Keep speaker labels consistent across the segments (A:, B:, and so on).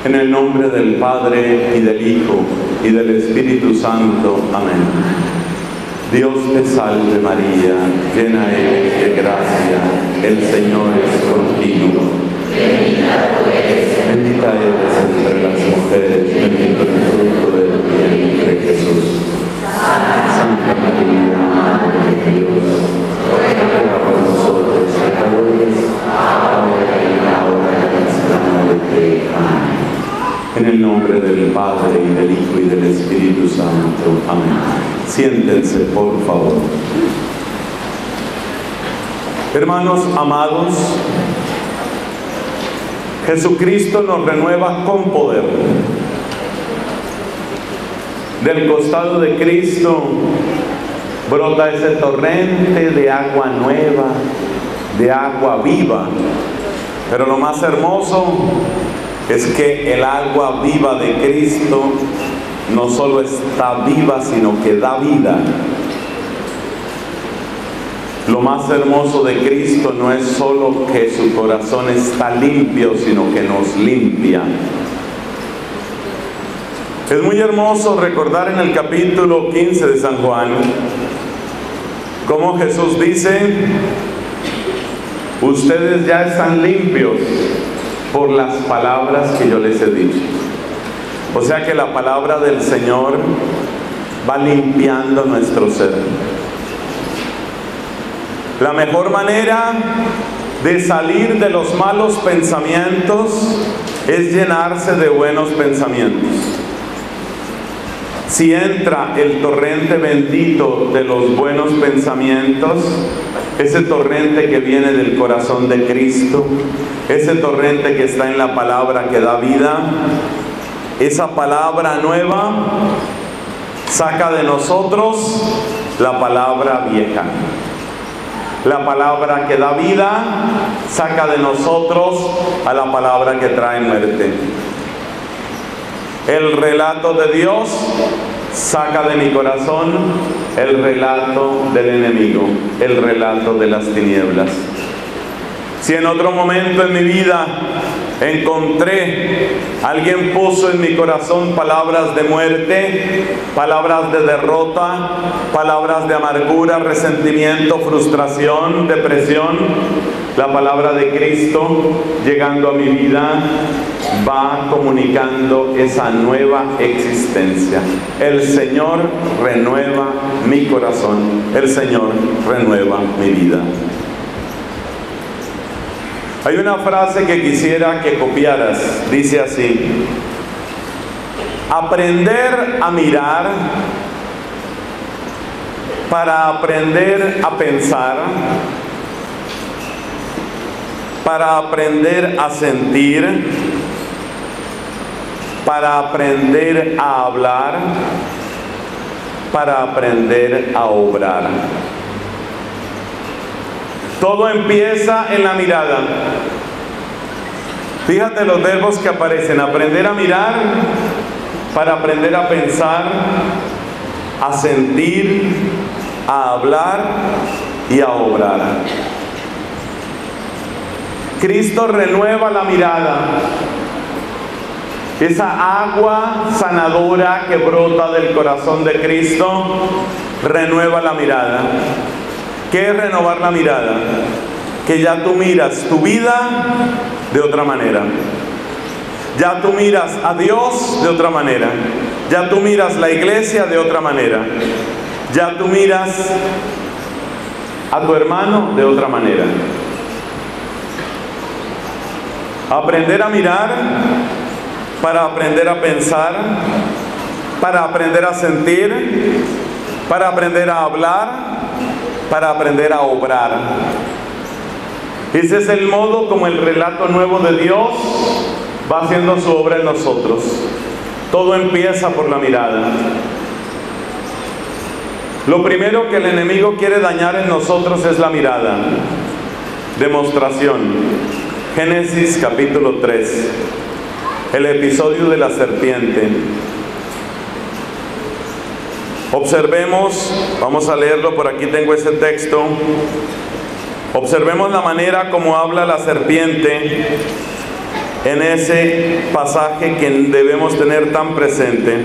A: En el nombre del Padre, y del Hijo, y del Espíritu Santo. Amén. Dios te salve María, llena eres de gracia, el Señor es contigo. Bendita eres entre las mujeres, bendito el fruto de tu vientre Jesús. Santa María, Madre de Dios, ruega por nosotros pecadores, ahora y en la hora de nuestra muerte. Amén. En el nombre del Padre, y del Hijo, y del Espíritu Santo. Amén. Siéntense, por favor. Hermanos amados, Jesucristo nos renueva con poder. Del costado de Cristo brota ese torrente de agua nueva, de agua viva. Pero lo más hermoso es que el agua viva de Cristo no solo está viva, sino que da vida. Lo más hermoso de Cristo no es solo que su corazón está limpio, sino que nos limpia. Es muy hermoso recordar en el capítulo 15 de San Juan cómo Jesús dice: ustedes ya están limpios por las palabras que yo les he dicho. O sea que la palabra del Señor va limpiando nuestro ser. La mejor manera de salir de los malos pensamientos es llenarse de buenos pensamientos. Si entra el torrente bendito de los buenos pensamientos, ese torrente que viene del corazón de Cristo, ese torrente que está en la palabra que da vida, esa palabra nueva saca de nosotros la palabra vieja. La palabra que da vida saca de nosotros a la palabra que trae muerte. El relato de Dios saca de mi corazón el relato del enemigo, el relato de las tinieblas. Si en otro momento en mi vida alguien puso en mi corazón palabras de muerte, palabras de derrota, palabras de amargura, resentimiento, frustración, depresión, la palabra de Cristo llegando a mi vida va comunicando esa nueva existencia. El Señor renueva mi corazón, el Señor renueva mi vida. Hay una frase que quisiera que copiaras, dice así: aprender a mirar para aprender a pensar, para aprender a sentir, para aprender a hablar, para aprender a obrar. Todo empieza en la mirada. Fíjate los verbos que aparecen: aprender a mirar, para aprender a pensar, a sentir, a hablar y a obrar. Cristo renueva la mirada. Esa agua sanadora que brota del corazón de Cristo renueva la mirada. ¿Qué es renovar la mirada? Que ya tú miras tu vida de otra manera. Ya tú miras a Dios de otra manera. Ya tú miras la iglesia de otra manera. Ya tú miras a tu hermano de otra manera. Aprender a mirar para aprender a pensar, para aprender a sentir, para aprender a hablar, para aprender a obrar. Ese es el modo como el relato nuevo de Dios va haciendo su obra en nosotros. Todo empieza por la mirada. Lo primero que el enemigo quiere dañar en nosotros es la mirada. Demostración. Génesis capítulo 3. El episodio de la serpiente. Observemos, vamos a leerlo, por aquí tengo ese texto. Observemos la manera como habla la serpiente en ese pasaje que debemos tener tan presente.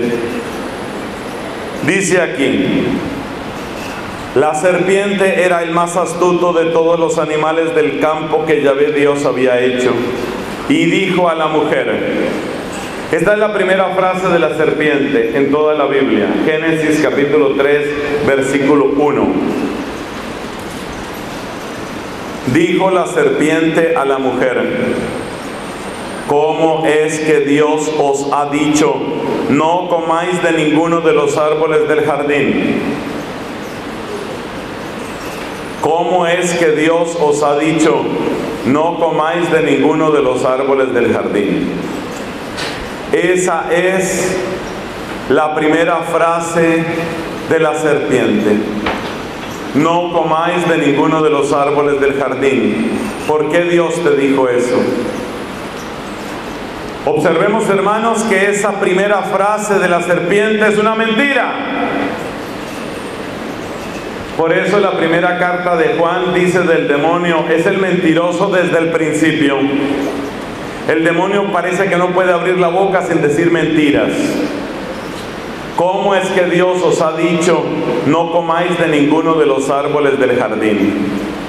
A: Dice aquí: la serpiente era el más astuto de todos los animales del campo que Yahvé Dios había hecho, y dijo a la mujer. Esta es la primera frase de la serpiente en toda la Biblia. Génesis capítulo 3, versículo 1. Dijo la serpiente a la mujer: ¿cómo es que Dios os ha dicho, no comáis de ninguno de los árboles del jardín? ¿Cómo es que Dios os ha dicho, no comáis de ninguno de los árboles del jardín? Esa es la primera frase de la serpiente. No comáis de ninguno de los árboles del jardín. ¿Por qué Dios te dijo eso? Observemos, hermanos, que esa primera frase de la serpiente es una mentira. Por eso la primera carta de Juan dice del demonio: es el mentiroso desde el principio. El demonio parece que no puede abrir la boca sin decir mentiras. ¿Cómo es que Dios os ha dicho, no comáis de ninguno de los árboles del jardín?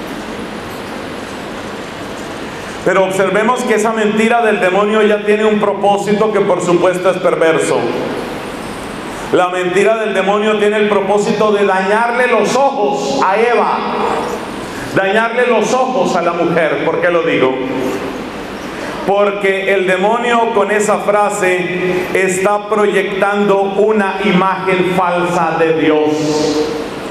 A: Pero observemos que esa mentira del demonio ya tiene un propósito que por supuesto es perverso. La mentira del demonio tiene el propósito de dañarle los ojos a Eva, dañarle los ojos a la mujer. ¿Por qué lo digo? Porque el demonio con esa frase está proyectando una imagen falsa de Dios.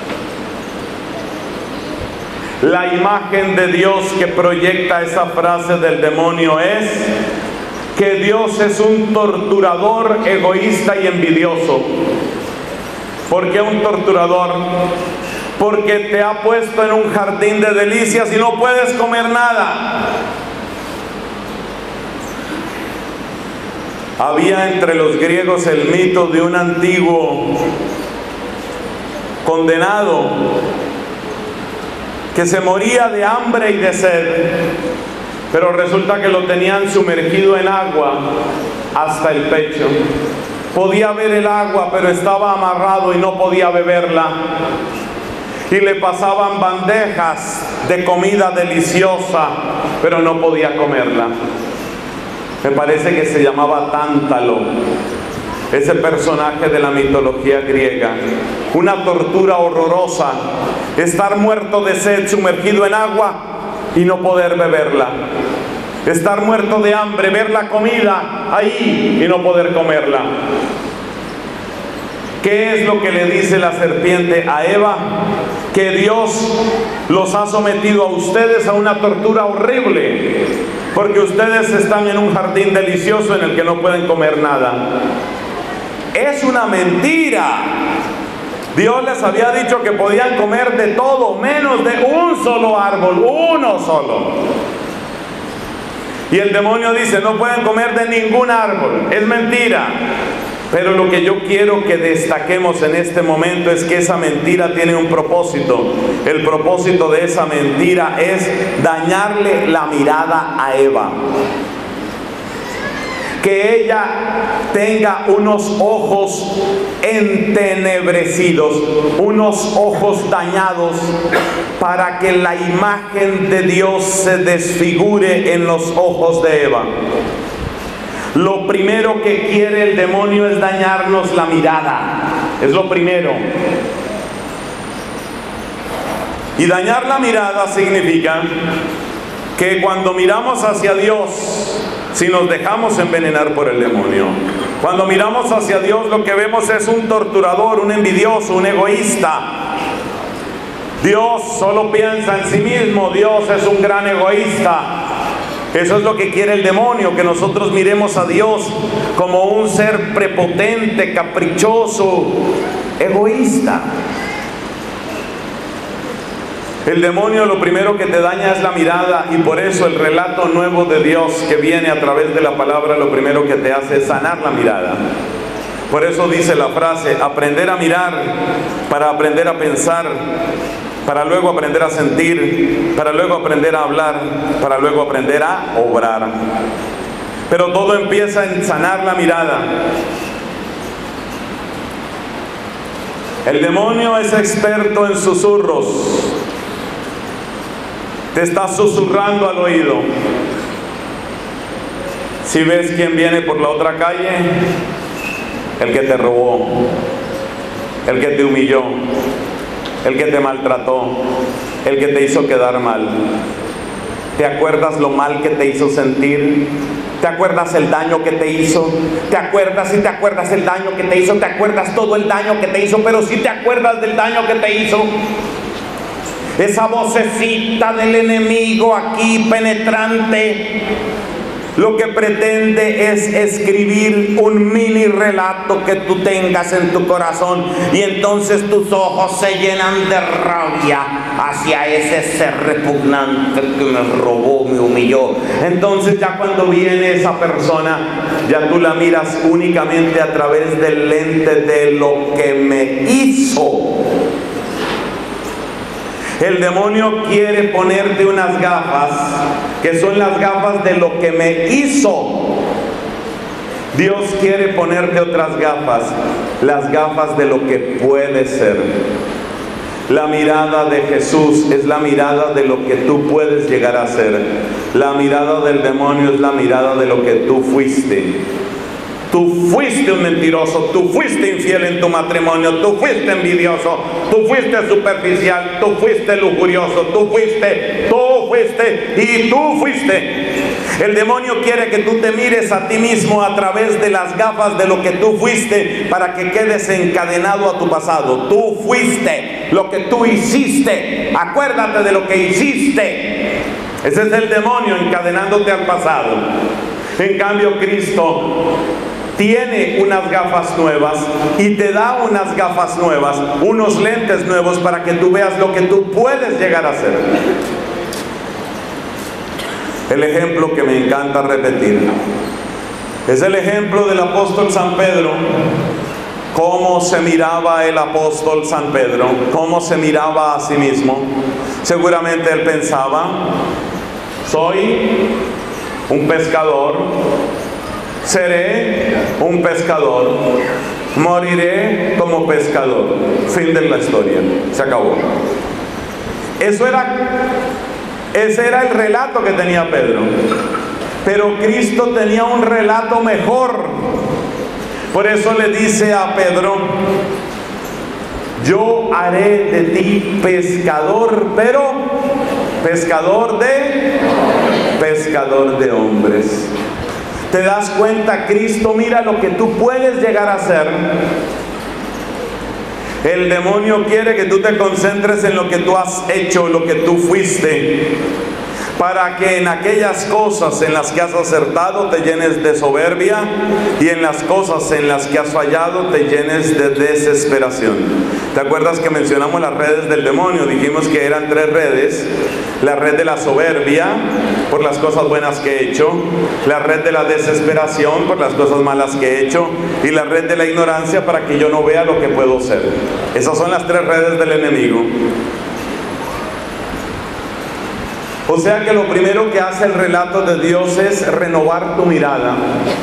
A: La imagen de Dios que proyecta esa frase del demonio es que Dios es un torturador, egoísta y envidioso. ¿Por qué un torturador? Porque te ha puesto en un jardín de delicias y no puedes comer nada. Había entre los griegos el mito de un antiguo condenado que se moría de hambre y de sed, pero resulta que lo tenían sumergido en agua hasta el pecho. Podía ver el agua, pero estaba amarrado y no podía beberla. Y le pasaban bandejas de comida deliciosa, pero no podía comerla. Me parece que se llamaba Tántalo, ese personaje de la mitología griega. Una tortura horrorosa, estar muerto de sed, sumergido en agua y no poder beberla. Estar muerto de hambre, ver la comida ahí y no poder comerla. ¿Qué es lo que le dice la serpiente a Eva? Que Dios los ha sometido a ustedes a una tortura horrible, porque ustedes están en un jardín delicioso en el que no pueden comer nada. Es una mentira. Dios les había dicho que podían comer de todo, menos de un solo árbol, uno solo. Y el demonio dice, no pueden comer de ningún árbol. Es mentira. Pero lo que yo quiero que destaquemos en este momento es que esa mentira tiene un propósito. El propósito de esa mentira es dañarle la mirada a Eva. Que ella tenga unos ojos entenebrecidos, unos ojos dañados, para que la imagen de Dios se desfigure en los ojos de Eva. Lo primero que quiere el demonio es dañarnos la mirada. Es lo primero. Y dañar la mirada significa que cuando miramos hacia Dios, si nos dejamos envenenar por el demonio, cuando miramos hacia Dios, lo que vemos es un torturador, un envidioso, un egoísta. Dios solo piensa en sí mismo. Dios es un gran egoísta. Eso es lo que quiere el demonio, que nosotros miremos a Dios como un ser prepotente, caprichoso, egoísta. El demonio lo primero que te daña es la mirada, y por eso el relato nuevo de Dios que viene a través de la palabra, lo primero que te hace es sanar la mirada. Por eso dice la frase, aprender a mirar para aprender a pensar, para luego aprender a sentir, para luego aprender a hablar, para luego aprender a obrar. Pero todo empieza en sanar la mirada. El demonio es experto en susurros. Te está susurrando al oído. Si ves quién viene por la otra calle, el que te robó, el que te humilló, el que te maltrató, el que te hizo quedar mal. ¿Te acuerdas lo mal que te hizo sentir? ¿Te acuerdas el daño que te hizo? ¿Te acuerdas? Y te acuerdas el daño que te hizo, te acuerdas todo el daño que te hizo, pero si te acuerdas del daño que te hizo. Esa vocecita del enemigo aquí penetrante, lo que pretende es escribir un mini relato que tú tengas en tu corazón, y entonces tus ojos se llenan de rabia hacia ese ser repugnante que me robó, me humilló. Entonces ya cuando viene esa persona, ya tú la miras únicamente a través del lente de lo que me hizo. El demonio quiere ponerte unas gafas que son las gafas de lo que me hizo. Dios quiere ponerte otras gafas, las gafas de lo que puede ser. La mirada de Jesús es la mirada de lo que tú puedes llegar a ser. La mirada del demonio es la mirada de lo que tú fuiste. Tú fuiste un mentiroso, tú fuiste infiel en tu matrimonio, tú fuiste envidioso, tú fuiste superficial, tú fuiste lujurioso, tú fuiste y tú fuiste. El demonio quiere que tú te mires a ti mismo a través de las gafas de lo que tú fuiste, para que quedes encadenado a tu pasado. Tú fuiste lo que tú hiciste. Acuérdate de lo que hiciste. Ese es el demonio encadenándote al pasado. En cambio, Cristo tiene unas gafas nuevas y te da unas gafas nuevas, unos lentes nuevos, para que tú veas lo que tú puedes llegar a ser. El ejemplo que me encanta repetir es el ejemplo del apóstol San Pedro. Cómo se miraba el apóstol San Pedro, cómo se miraba a sí mismo. Seguramente él pensaba: soy un pescador, seré un pescador, moriré como pescador. Fin de la historia, se acabó. Ese era el relato que tenía Pedro. Pero Cristo tenía un relato mejor. Por eso le dice a Pedro: yo haré de ti pescador, pero pescador de hombres. ¿Te das cuenta? Cristo mira lo que tú puedes llegar a ser. El demonio quiere que tú te concentres en lo que tú has hecho, lo que tú fuiste, para que en aquellas cosas en las que has acertado te llenes de soberbia, y en las cosas en las que has fallado te llenes de desesperación. ¿Te acuerdas que mencionamos las redes del demonio? Dijimos que eran 3 redes. La red de la soberbia, por las cosas buenas que he hecho; la red de la desesperación, por las cosas malas que he hecho; y la red de la ignorancia, para que yo no vea lo que puedo ser. Esas son las 3 redes del enemigo. O sea que lo primero que hace el relato de Dios es renovar tu mirada.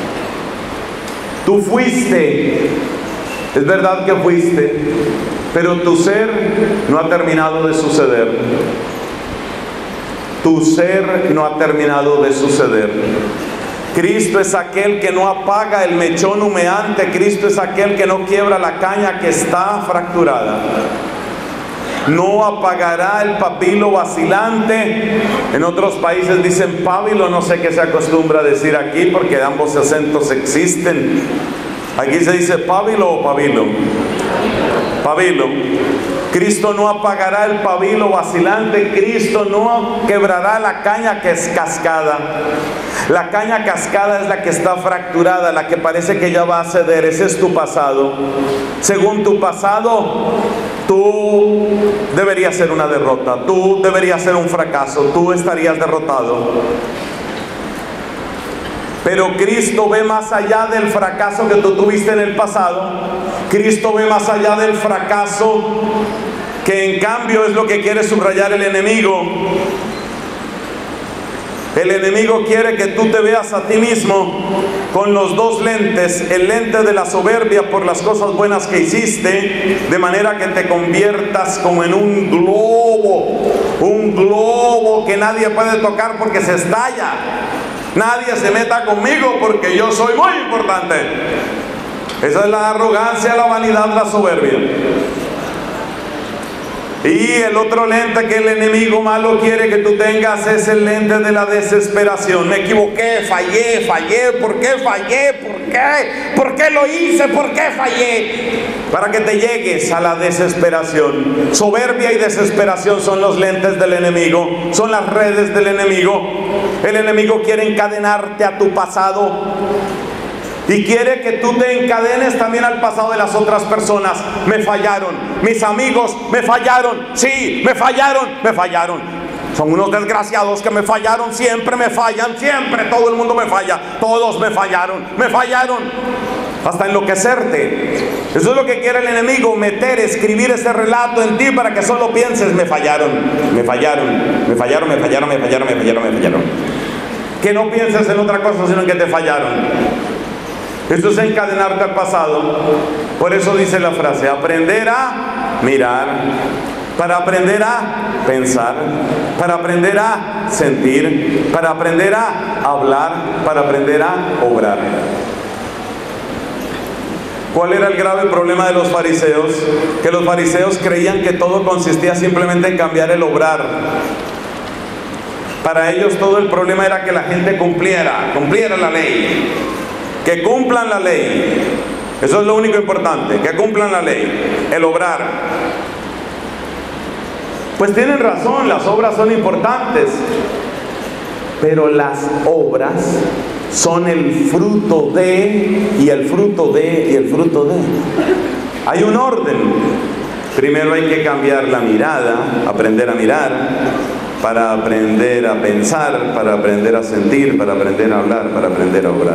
A: Tú fuiste, es verdad que fuiste, pero tu ser no ha terminado de suceder. Tu ser no ha terminado de suceder. Cristo es aquel que no apaga el mechón humeante. Cristo es aquel que no quiebra la caña que está fracturada. No apagará el papilo vacilante. En otros países dicen pábilo, no sé qué se acostumbra a decir aquí, porque ambos acentos existen. Aquí se dice pábilo o pabilo. Pabilo. Cristo no apagará el pabilo vacilante. Cristo no quebrará la caña que es cascada. La caña cascada es la que está fracturada, la que parece que ya va a ceder. Ese es tu pasado. Según tu pasado, tú deberías ser una derrota, tú deberías ser un fracaso, tú estarías derrotado. Pero Cristo ve más allá del fracaso que tú tuviste en el pasado. Cristo ve más allá del fracaso, que en cambio es lo que quiere subrayar el enemigo. El enemigo quiere que tú te veas a ti mismo con los dos lentes, el lente de la soberbia por las cosas buenas que hiciste, de manera que te conviertas como en un globo que nadie puede tocar porque se estalla. Nadie se meta conmigo porque yo soy muy importante. Esa es la arrogancia, la vanidad, la soberbia. Y el otro lente que el enemigo malo quiere que tú tengas es el lente de la desesperación. Me equivoqué, fallé, ¿por qué fallé? ¿Por qué lo hice? ¿Por qué fallé? Para que te llegues a la desesperación. Soberbia y desesperación son los lentes del enemigo, son las redes del enemigo. El enemigo quiere encadenarte a tu pasado y quiere que tú te encadenes también al pasado de las otras personas. Me fallaron, mis amigos me fallaron, sí, me fallaron. Son unos desgraciados que me fallaron, siempre me fallan, siempre todo el mundo me falla, todos me fallaron, hasta enloquecerte. Eso es lo que quiere el enemigo, escribir ese relato en ti para que solo pienses, me fallaron. Que no pienses en otra cosa sino en que te fallaron. Esto es encadenarte al pasado. Por eso dice la frase: aprender a mirar, para aprender a pensar, para aprender a sentir, para aprender a hablar, para aprender a obrar. ¿Cuál era el grave problema de los fariseos? Que los fariseos creían que todo consistía simplemente en cambiar el obrar. Para ellos todo el problema era que la gente cumpliera la ley. Que cumplan la ley. Eso es lo único importante, que cumplan la ley, el obrar. Pues tienen razón, las obras son importantes, pero las obras son el fruto de, y el fruto de, y el fruto de. Hay un orden. Primero hay que cambiar la mirada, aprender a mirar, para aprender a pensar, para aprender a sentir, para aprender a hablar, para aprender a obrar.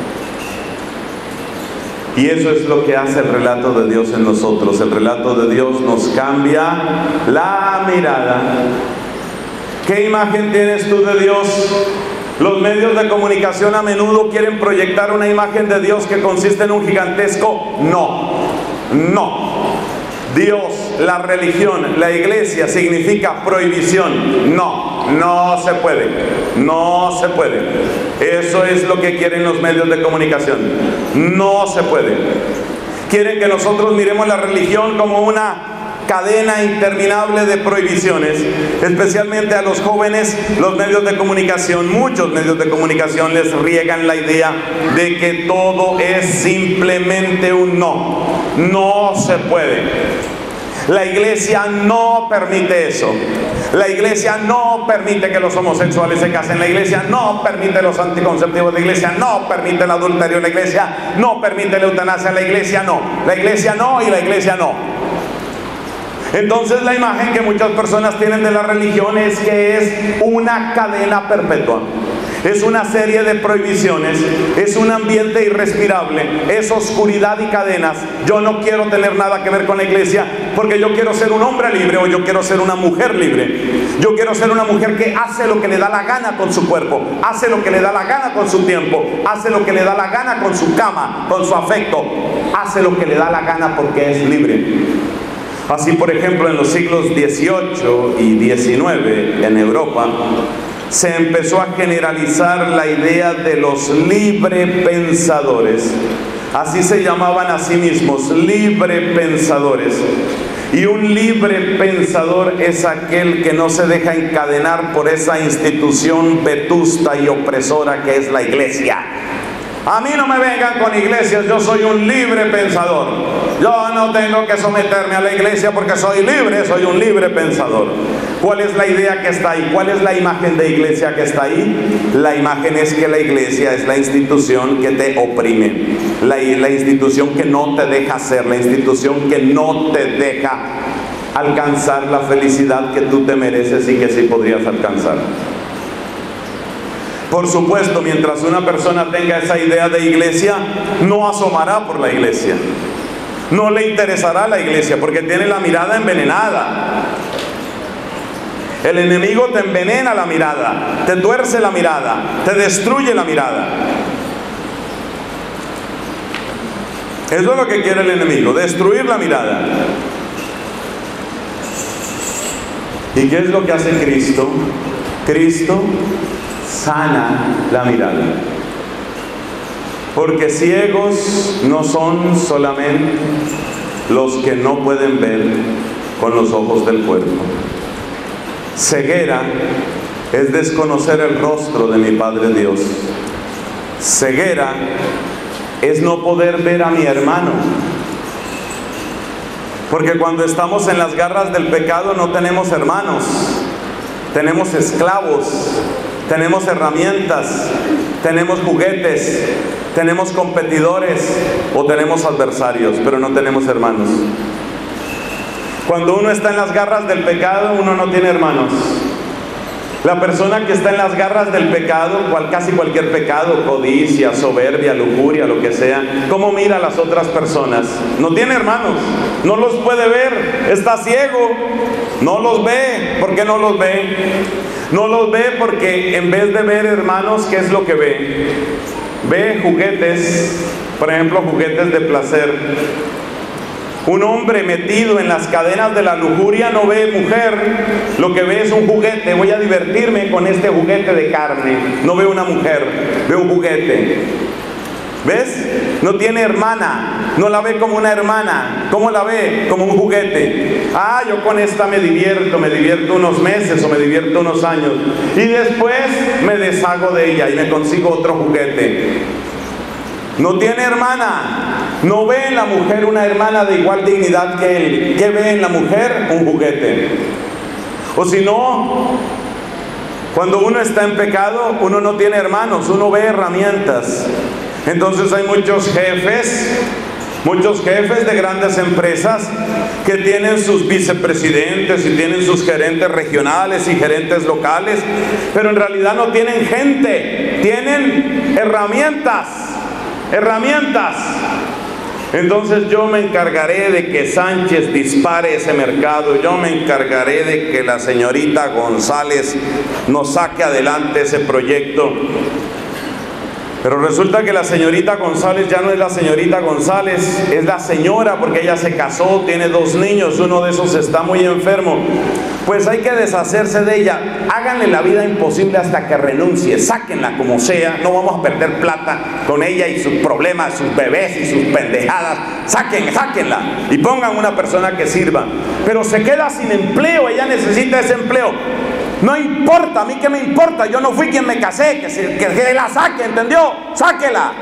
A: Y eso es lo que hace el relato de Dios en nosotros. El relato de Dios nos cambia la mirada. ¿Qué imagen tienes tú de Dios? Los medios de comunicación a menudo quieren proyectar una imagen de Dios que consiste en un gigantesco no. Dios, la religión, la iglesia significa prohibición. No se puede. Eso es lo que quieren los medios de comunicación. No se puede. Quieren que nosotros miremos la religión como una cadena interminable de prohibiciones, especialmente a los jóvenes. Los medios de comunicación, muchos medios de comunicación les riegan la idea de que todo es simplemente un no se puede. La iglesia no permite eso. La iglesia no permite que los homosexuales se casen. La iglesia no permite los anticonceptivos. La iglesia no permite el adulterio. La iglesia no permite la eutanasia. La iglesia no y la iglesia no. Entonces la imagen que muchas personas tienen de la religión es que es una cadena perpetua. Es una serie de prohibiciones, es un ambiente irrespirable, es oscuridad y cadenas. Yo no quiero tener nada que ver con la iglesia porque yo quiero ser un hombre libre, o yo quiero ser una mujer libre. Yo quiero ser una mujer que hace lo que le da la gana con su cuerpo, hace lo que le da la gana con su tiempo, hace lo que le da la gana con su cama, con su afecto, hace lo que le da la gana porque es libre. Así, por ejemplo, en los siglos XVIII y XIX en Europa se empezó a generalizar la idea de los librepensadores. Así se llamaban a sí mismos, librepensadores. Y un libre pensador es aquel que no se deja encadenar por esa institución vetusta y opresora que es la iglesia. A mí no me vengan con iglesias, yo soy un libre pensador. Yo no tengo que someterme a la iglesia porque soy libre, soy un libre pensador. ¿Cuál es la idea que está ahí? ¿Cuál es la imagen de iglesia que está ahí? La imagen es que la iglesia es la institución que te oprime, la institución que no te deja ser, la institución que no te deja alcanzar la felicidad que tú te mereces y que sí podrías alcanzar. Por supuesto, mientras una persona tenga esa idea de iglesia, no asomará por la iglesia. No le interesará la iglesia porque tiene la mirada envenenada. El enemigo te envenena la mirada, te tuerce la mirada, te destruye la mirada. Eso es lo que quiere el enemigo, destruir la mirada. ¿Y qué es lo que hace Cristo? Cristo sana la mirada. Porque ciegos no son solamente los que no pueden ver con los ojos del cuerpo. Ceguera es desconocer el rostro de mi Padre Dios. Ceguera es no poder ver a mi hermano. Porque cuando estamos en las garras del pecado no tenemos hermanos, tenemos esclavos, tenemos herramientas, tenemos juguetes, tenemos competidores o tenemos adversarios, pero no tenemos hermanos. Cuando uno está en las garras del pecado, uno no tiene hermanos. La persona que está en las garras del pecado, casi cualquier pecado, codicia, soberbia, lujuria, lo que sea, ¿cómo mira a las otras personas? No tiene hermanos, no los puede ver, está ciego, no los ve. ¿Por qué no los ve? No los ve porque en vez de ver hermanos, ¿qué es lo que ve? Ve juguetes, por ejemplo, juguetes de placer. Un hombre metido en las cadenas de la lujuria no ve mujer, lo que ve es un juguete. Voy a divertirme con este juguete de carne. No ve una mujer, ve un juguete. ¿Ves? No tiene hermana, no la ve como una hermana. ¿Cómo la ve? Como un juguete. Ah, yo con esta me divierto unos meses o me divierto unos años. Y después me deshago de ella y me consigo otro juguete. No tiene hermana, no ve en la mujer una hermana de igual dignidad que él. ¿Qué ve en la mujer? Un juguete. O si no, cuando uno está en pecado, uno no tiene hermanos, uno ve herramientas. Entonces hay muchos jefes de grandes empresas que tienen sus vicepresidentes y tienen sus gerentes regionales y gerentes locales, pero en realidad no tienen gente, tienen herramientas. Entonces yo me encargaré de que Sánchez dispare ese mercado, yo me encargaré de que la señorita González nos saque adelante ese proyecto. Pero resulta que la señorita González ya no es la señorita González, es la señora, porque ella se casó, tiene 2 niños, uno de esos está muy enfermo. Pues hay que deshacerse de ella, háganle la vida imposible hasta que renuncie, sáquenla como sea, no vamos a perder plata con ella y sus problemas, sus bebés y sus pendejadas, sáquenla y pongan una persona que sirva. Pero se queda sin empleo, ella necesita ese empleo. No importa, a mí qué me importa, yo no fui quien me casé, que la saque, ¿entendió? Sáquela.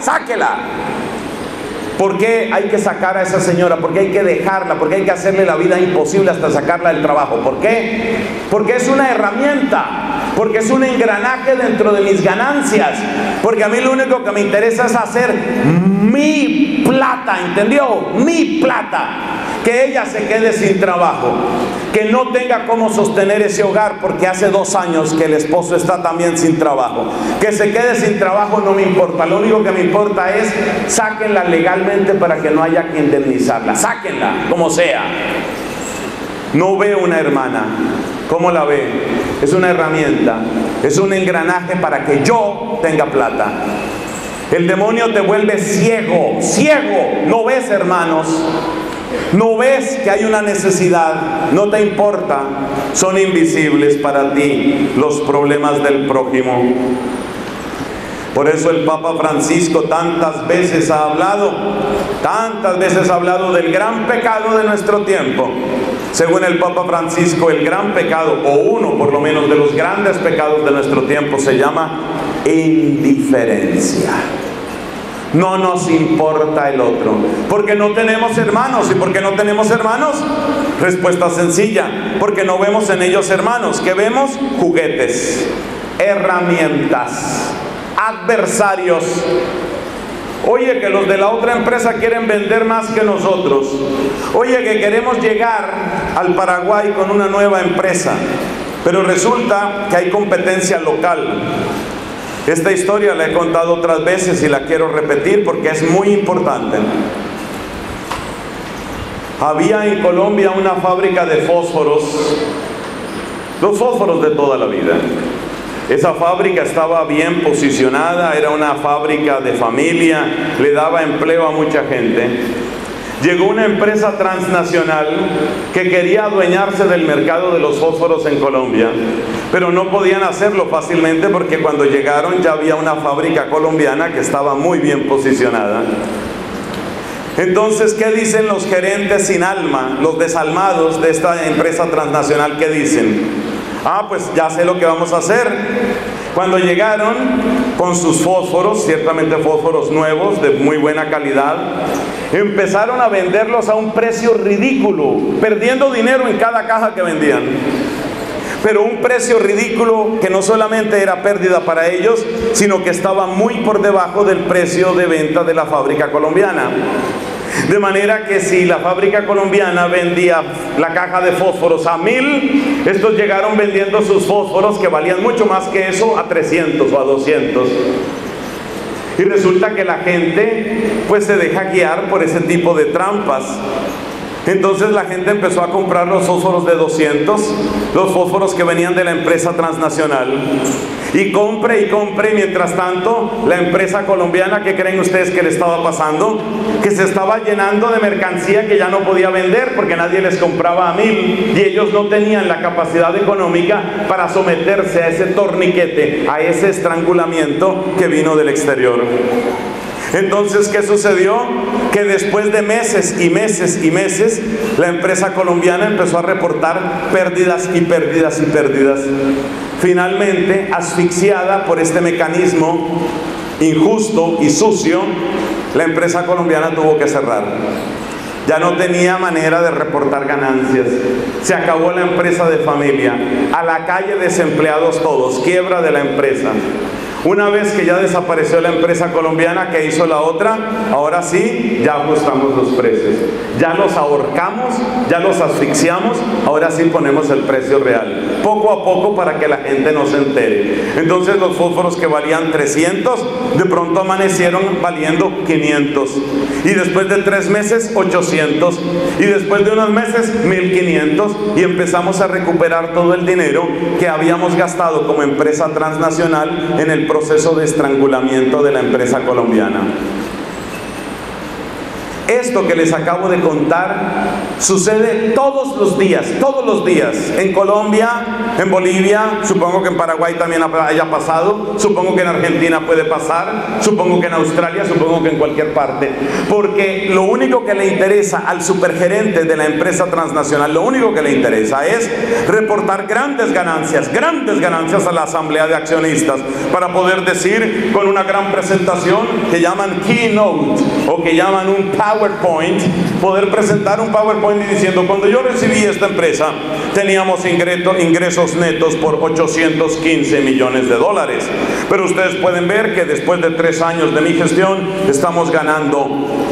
A: ¿Por qué hay que sacar a esa señora? ¿Por qué hay que dejarla? ¿Por qué hay que hacerle la vida imposible hasta sacarla del trabajo? ¿Por qué? Porque es una herramienta, porque es un engranaje dentro de mis ganancias, porque a mí lo único que me interesa es hacer mi plata, ¿entendió? Mi plata. Que ella se quede sin trabajo, que no tenga cómo sostener ese hogar porque hace 2 años que el esposo está también sin trabajo. Que se quede sin trabajo no me importa, lo único que me importa es sáquenla legalmente para que no haya que indemnizarla, sáquenla como sea. No ve una hermana. ¿Cómo la ve? Es una herramienta, es un engranaje para que yo tenga plata. El demonio te vuelve ciego, no ves hermanos. No ves que hay una necesidad, no te importa, son invisibles para ti los problemas del prójimo. Por eso el Papa Francisco tantas veces ha hablado del gran pecado de nuestro tiempo. Según el Papa Francisco, el gran pecado, o uno por lo menos de los grandes pecados de nuestro tiempo, se llama indiferencia. No nos importa el otro, porque no tenemos hermanos. ¿Y por qué no tenemos hermanos? Respuesta sencilla, porque no vemos en ellos hermanos. ¿Qué vemos? Juguetes, herramientas, adversarios. Oye, que los de la otra empresa quieren vender más que nosotros. Oye, que queremos llegar al Paraguay con una nueva empresa, pero resulta que hay competencia local. Esta historia la he contado otras veces y la quiero repetir porque es muy importante. Había en Colombia una fábrica de fósforos Los fósforos de toda la vida. Esa fábrica estaba bien posicionada, era una fábrica de familia, le daba empleo a mucha gente. Llegó una empresa transnacional que quería adueñarse del mercado de los fósforos en Colombia, pero no podían hacerlo fácilmente porque cuando llegaron ya había una fábrica colombiana que estaba muy bien posicionada. Entonces, ¿qué dicen los gerentes sin alma, los desalmados de esta empresa transnacional? ¿Qué dicen? Pues ya sé lo que vamos a hacer. Cuando llegaron con sus fósforos, ciertamente fósforos nuevos, de muy buena calidad, empezaron a venderlos a un precio ridículo, perdiendo dinero en cada caja que vendían. Pero un precio ridículo que no solamente era pérdida para ellos, sino que estaba muy por debajo del precio de venta de la fábrica colombiana. De manera que si la fábrica colombiana vendía la caja de fósforos a 1,000, estos llegaron vendiendo sus fósforos, que valían mucho más que eso, a 300 o a 200. Y resulta que la gente pues se deja guiar por ese tipo de trampas. Entonces la gente empezó a comprar los fósforos de 200, los fósforos que venían de la empresa transnacional. Y compre, y mientras tanto la empresa colombiana, ¿qué creen ustedes que le estaba pasando? Que se estaba llenando de mercancía que ya no podía vender porque nadie les compraba a 1,000 y ellos no tenían la capacidad económica para someterse a ese torniquete, a ese estrangulamiento que vino del exterior. Entonces, ¿qué sucedió? Que después de meses y meses y meses, la empresa colombiana empezó a reportar pérdidas y pérdidas y pérdidas. Finalmente, asfixiada por este mecanismo injusto y sucio, la empresa colombiana tuvo que cerrar. Ya no tenía manera de reportar ganancias. Se acabó la empresa de familia. A la calle desempleados todos, quiebra de la empresa. Una vez que ya desapareció la empresa colombiana, ¿qué hizo la otra? Ahora sí, ya ajustamos los precios. Ya los ahorcamos, ya los asfixiamos, ahora sí ponemos el precio real. Poco a poco para que la gente no se entere. Entonces los fósforos que valían 300, de pronto amanecieron valiendo 500. Y después de 3 meses, 800. Y después de unos meses, 1,500. Y empezamos a recuperar todo el dinero que habíamos gastado como empresa transnacional en el proceso de estrangulamiento de la empresa colombiana. Esto que les acabo de contar sucede todos los días, en Colombia, en Bolivia, supongo que en Paraguay también haya pasado, supongo que en Argentina puede pasar, supongo que en Australia, supongo que en cualquier parte, porque lo único que le interesa al supergerente de la empresa transnacional, lo único que le interesa es reportar grandes ganancias a la asamblea de accionistas, para poder decir con una gran presentación que llaman keynote o que llaman un PowerPoint, poder presentar un PowerPoint y diciendo: cuando yo recibí esta empresa teníamos ingresos netos por 815 millones de dólares, pero ustedes pueden ver que después de 3 años de mi gestión estamos ganando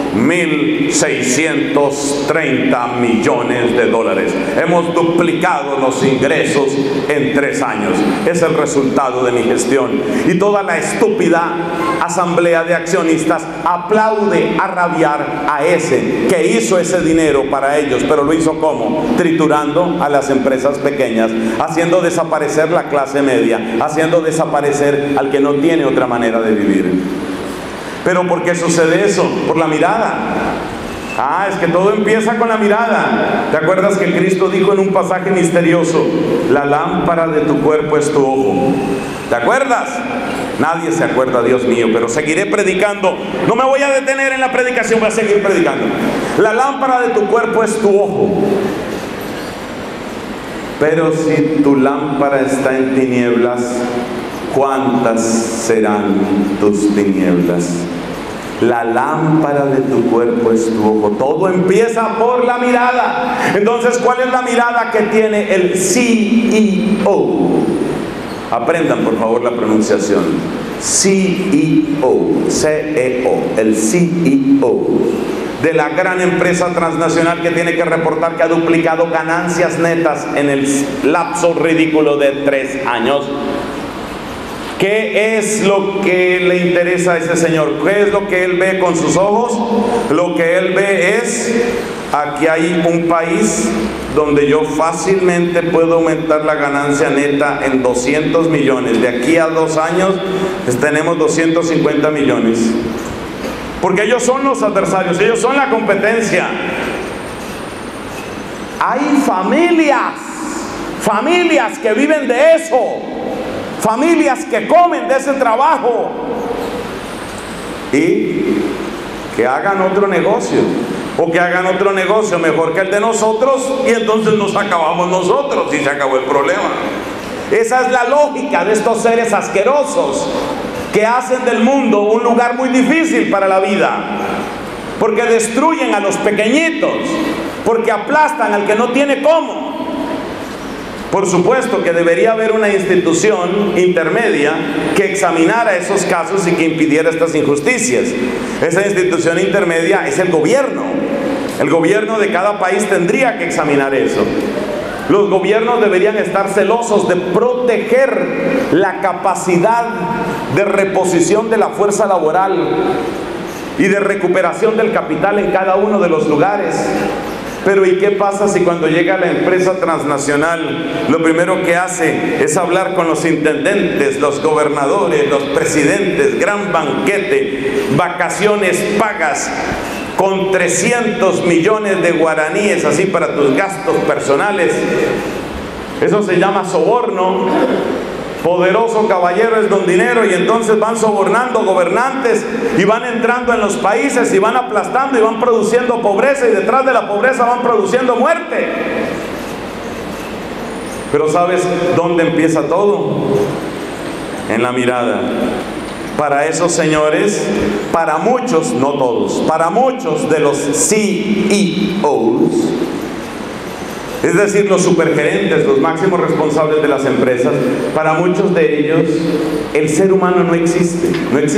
A: 1,630 millones de dólares. Hemos duplicado los ingresos en 3 años. Es el resultado de mi gestión. Y toda la estúpida asamblea de accionistas aplaude a rabiar a ese que hizo ese dinero para ellos, pero lo hizo ¿cómo? Triturando a las empresas pequeñas, haciendo desaparecer la clase media, haciendo desaparecer al que no tiene otra manera de vivir. ¿Pero por qué sucede eso? Por la mirada. Es que todo empieza con la mirada. ¿Te acuerdas que Cristo dijo en un pasaje misterioso: la lámpara de tu cuerpo es tu ojo? ¿Te acuerdas? Nadie se acuerda, Dios mío, pero seguiré predicando. No me voy a detener en la predicación, voy a seguir predicando. La lámpara de tu cuerpo es tu ojo. Pero si tu lámpara está en tinieblas, ¿cuántas serán tus tinieblas? La lámpara de tu cuerpo es tu ojo. Todo empieza por la mirada. Entonces, ¿cuál es la mirada que tiene el CEO? Aprendan por favor la pronunciación. CEO, C-E-O, el CEO de la gran empresa transnacional que tiene que reportar que ha duplicado ganancias netas en el lapso ridículo de 3 años. ¿Qué es lo que le interesa a ese señor? ¿Qué es lo que él ve con sus ojos? Lo que él ve es: aquí hay un país donde yo fácilmente puedo aumentar la ganancia neta en 200 millones. De aquí a 2 años tenemos 250 millones. Porque ellos son los adversarios, ellos son la competencia. Hay familias que viven de eso. Familias que comen de ese trabajo. Y que hagan otro negocio. O que hagan otro negocio mejor que el de nosotros, y entonces nos acabamos nosotros y se acabó el problema. Esa es la lógica de estos seres asquerosos que hacen del mundo un lugar muy difícil para la vida. Porque destruyen a los pequeñitos. Porque aplastan al que no tiene cómo. Por supuesto que debería haber una institución intermedia que examinara esos casos y que impidiera estas injusticias. Esa institución intermedia es el gobierno. El gobierno de cada país tendría que examinar eso. Los gobiernos deberían estar celosos de proteger la capacidad de reposición de la fuerza laboral y de recuperación del capital en cada uno de los lugares. Pero ¿y qué pasa si cuando llega la empresa transnacional lo primero que hace es hablar con los intendentes, los gobernadores, los presidentes, gran banquete, vacaciones pagas con 300 millones de guaraníes así para tus gastos personales? Eso se llama soborno. Poderoso caballero es don dinero, y entonces van sobornando gobernantes y van entrando en los países y van aplastando y van produciendo pobreza, y detrás de la pobreza van produciendo muerte. Pero ¿sabes dónde empieza todo? En la mirada. Para esos señores, para muchos, no todos, para muchos de los CEOs, es decir, los supergerentes, los máximos responsables de las empresas, para muchos de ellos el ser humano no existe.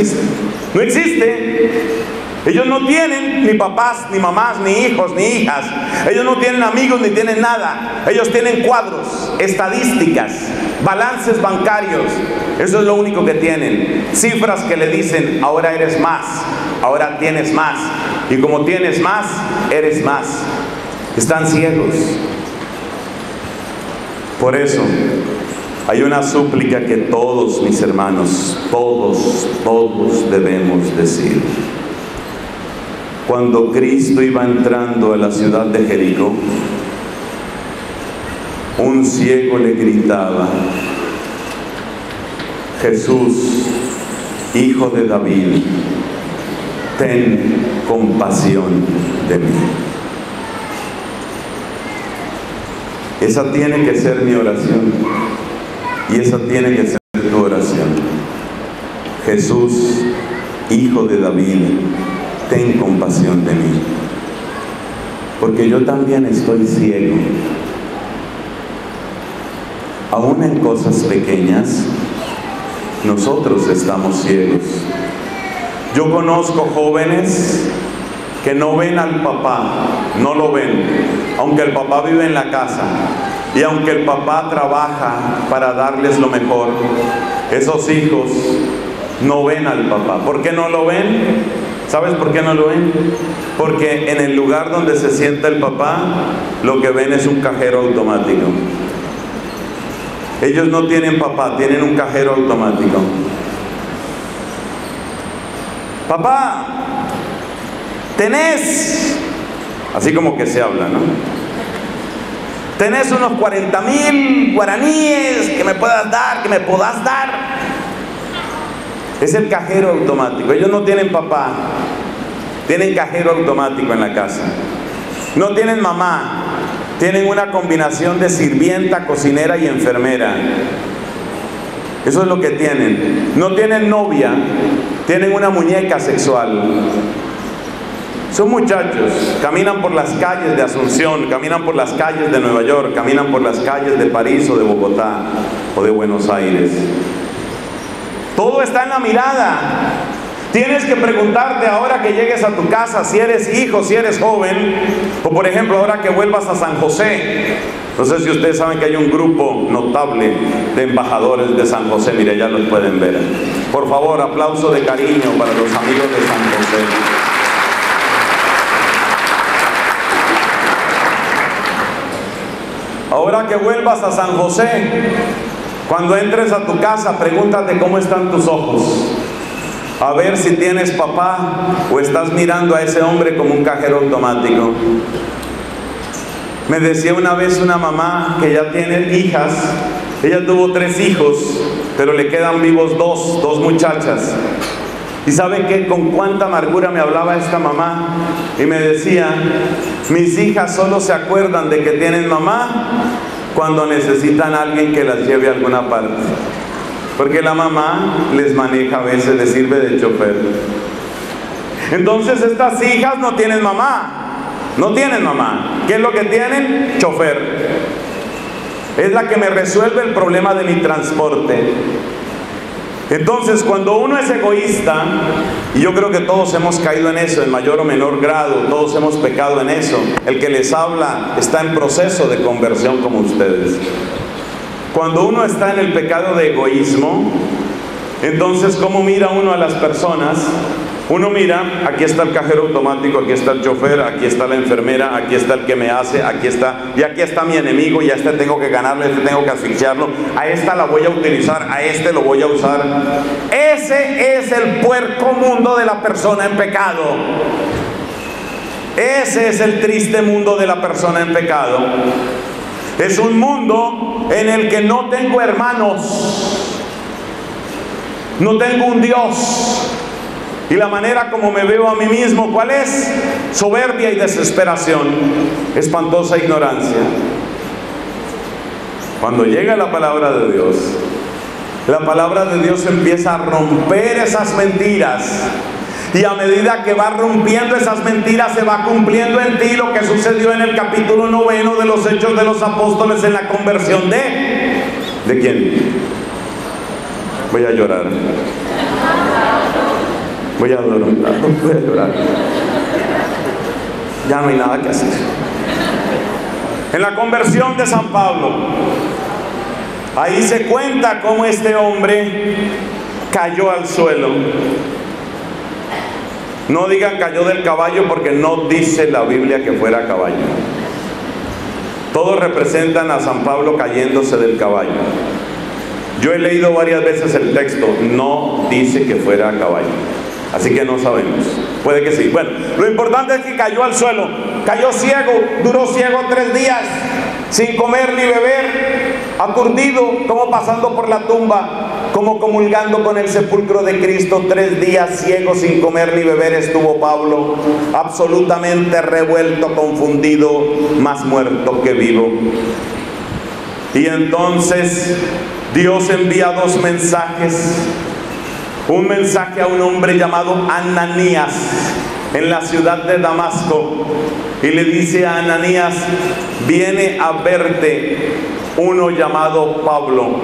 A: Ellos no tienen ni papás, ni mamás, ni hijos, ni hijas. Ellos no tienen amigos, ni tienen nada. Ellos tienen cuadros, estadísticas, balances bancarios. Eso es lo único que tienen. Cifras que le dicen: ahora eres más, ahora tienes más, y como tienes más, eres más. Están ciegos. Por eso hay una súplica que todos, mis hermanos, todos debemos decir. Cuando Cristo iba entrando a la ciudad de Jericó, un ciego le gritaba: Jesús, Hijo de David, ten compasión de mí. Esa tiene que ser mi oración, y esa tiene que ser tu oración. Jesús, Hijo de David, ten compasión de mí, porque yo también estoy ciego. Aún en cosas pequeñas, nosotros estamos ciegos. Yo conozco jóvenes que no ven al papá, no lo ven, aunque el papá vive en la casa y aunque el papá trabaja para darles lo mejor. Esos hijos no ven al papá. ¿Por qué no lo ven? ¿Sabes por qué no lo ven? Porque en el lugar donde se sienta el papá, lo que ven es un cajero automático. Ellos no tienen papá, tienen un cajero automático. Papá, tenés, así como que se habla, ¿no? Tenés unos 40,000 guaraníes que me puedas dar, que me podás dar. Es el cajero automático. Ellos no tienen papá, tienen cajero automático en la casa. No tienen mamá, tienen una combinación de sirvienta, cocinera y enfermera. Eso es lo que tienen. No tienen novia, tienen una muñeca sexual. Son muchachos, caminan por las calles de Asunción, caminan por las calles de Nueva York, caminan por las calles de París o de Bogotá o de Buenos Aires. Todo está en la mirada. Tienes que preguntarte ahora que llegues a tu casa, si eres hijo, si eres joven, o por ejemplo ahora que vuelvas a San José, No sé si ustedes saben que hay un grupo notable de embajadores de San José. Mire, ya los pueden ver. Por favor, aplauso de cariño para los amigos de San José. Ahora que vuelvas a San José, cuando entres a tu casa, pregúntate cómo están tus ojos. A ver si tienes papá o estás mirando a ese hombre como un cajero automático. Me decía una vez una mamá que ya tiene hijas. Ella tuvo 3 hijos, pero le quedan vivos dos muchachas. ¿Y sabe qué? Con cuánta amargura me hablaba esta mamá y me decía: mis hijas solo se acuerdan de que tienen mamá cuando necesitan a alguien que las lleve a alguna parte, porque la mamá les maneja, a veces les sirve de chofer. Entonces estas hijas no tienen mamá. No tienen mamá. ¿Qué es lo que tienen? Chofer. Es la que me resuelve el problema de mi transporte. Entonces, cuando uno es egoísta, y yo creo que todos hemos caído en eso, en mayor o menor grado, todos hemos pecado en eso. El que les habla está en proceso de conversión como ustedes. Cuando uno está en el pecado de egoísmo, entonces, ¿cómo mira uno a las personas? Uno mira, aquí está el cajero automático, aquí está el chofer, aquí está la enfermera, aquí está el que me hace, aquí está, y aquí está mi enemigo, y a este tengo que ganarle, a este tengo que asfixiarlo, a esta la voy a utilizar, a este lo voy a usar. Ese es el puerco mundo de la persona en pecado. Ese es el triste mundo de la persona en pecado. Es un mundo en el que no tengo hermanos, no tengo un Dios. Y la manera como me veo a mí mismo, ¿cuál es? Soberbia y desesperación, espantosa ignorancia. Cuando llega la palabra de Dios, la palabra de Dios empieza a romper esas mentiras. Y a medida que va rompiendo esas mentiras, se va cumpliendo en ti lo que sucedió en el capítulo 9 de los Hechos de los Apóstoles, en la conversión ¿de quién? Voy a llorar. Voy a llorar. Ya no hay nada que hacer. En la conversión de San Pablo, ahí se cuenta cómo este hombre cayó al suelo. No digan cayó del caballo, porque no dice la Biblia que fuera caballo. Todos representan a San Pablo cayéndose del caballo. Yo he leído varias veces el texto, no dice que fuera a caballo. Así que no sabemos, puede que sí. Bueno, lo importante es que cayó al suelo, cayó ciego, duró ciego 3 días, sin comer ni beber, aturdido, como pasando por la tumba, como comulgando con el sepulcro de Cristo. 3 días ciego, sin comer ni beber estuvo Pablo, absolutamente revuelto, confundido, más muerto que vivo. Y entonces Dios envía 2 mensajes. Un mensaje a un hombre llamado Ananías en la ciudad de Damasco, y le dice a Ananías: viene a verte uno llamado Pablo.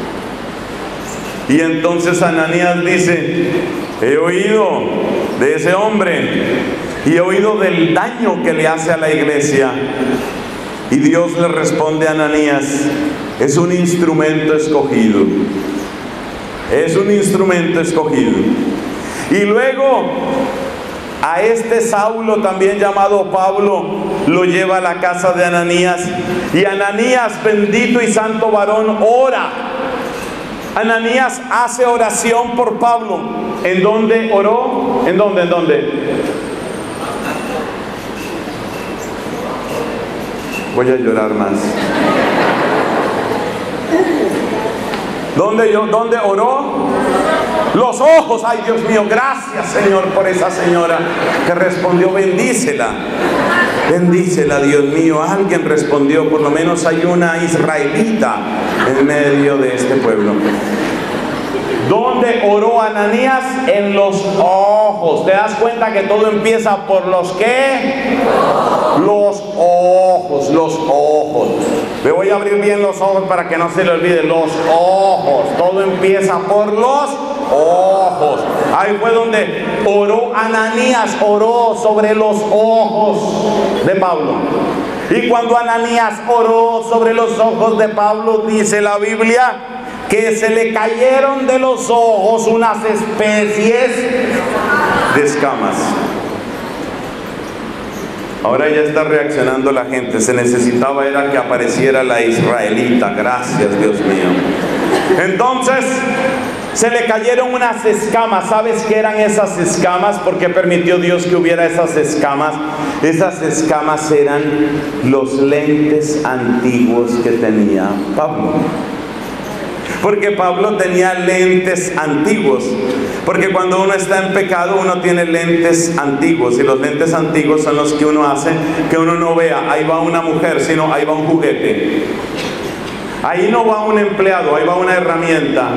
A: Y entonces Ananías dice: he oído de ese hombre y he oído del daño que le hace a la iglesia. Y Dios le responde a Ananías: es un instrumento escogido. Es un instrumento escogido. Y luego a este Saulo, también llamado Pablo, lo lleva a la casa de Ananías. Y Ananías, bendito y santo varón, ora. Ananías hace oración por Pablo. ¿En dónde oró? ¿En dónde? ¿En dónde? Voy a llorar más. ¿Dónde oró? Los ojos. Ay, Dios mío, gracias, Señor, por esa señora que respondió. Bendícela. Bendícela, Dios mío. Alguien respondió. Por lo menos hay una israelita en medio de este pueblo. ¿Dónde oró Ananías? En los ojos. ¿Te das cuenta que todo empieza por los qué? Los ojos, los ojos. Le voy a abrir bien los ojos para que no se le olvide. Los ojos. Todo empieza por los ojos. Ahí fue donde oró Ananías, oró sobre los ojos de Pablo. Y cuando Ananías oró sobre los ojos de Pablo, dice la Biblia que se le cayeron de los ojos unas especies de escamas. Ahora ya está reaccionando la gente. Se necesitaba era que apareciera la israelita. Gracias, Dios mío. Entonces se le cayeron unas escamas. ¿Sabes qué eran esas escamas? Porque permitió Dios que hubiera esas escamas. Esas escamas eran los lentes antiguos que tenía Pablo. Porque Pablo tenía lentes antiguos. Porque cuando uno está en pecado, uno tiene lentes antiguos. Y los lentes antiguos son los que uno hace que uno no vea, ahí va una mujer, sino ahí va un juguete. Ahí no va un empleado, ahí va una herramienta.